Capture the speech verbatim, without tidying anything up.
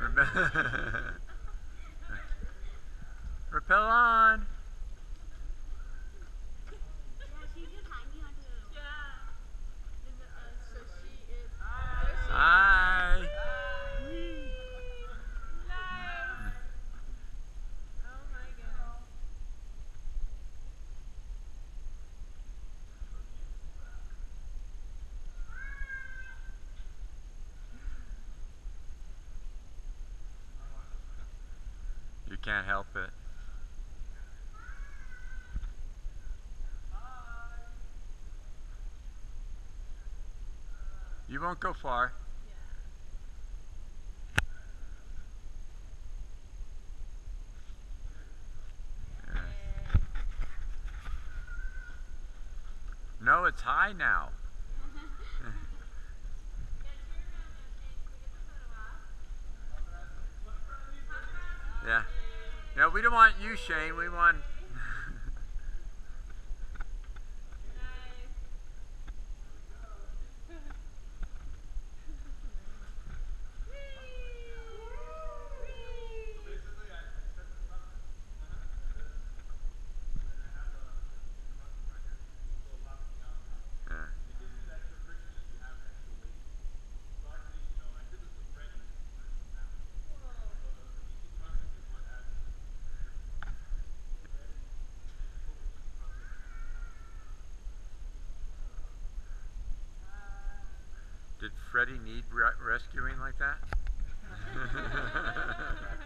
Rappel on. Yeah, she's just hanging onto the. Yeah. And the, uh, so she is. Hi. Nice. Oh my goodness. You can't help it. You won't go far. Yeah. No, it's high now. Yeah. Yeah, we don't want you, Shane. We want. Yeah. Did Freddie need re rescuing like that?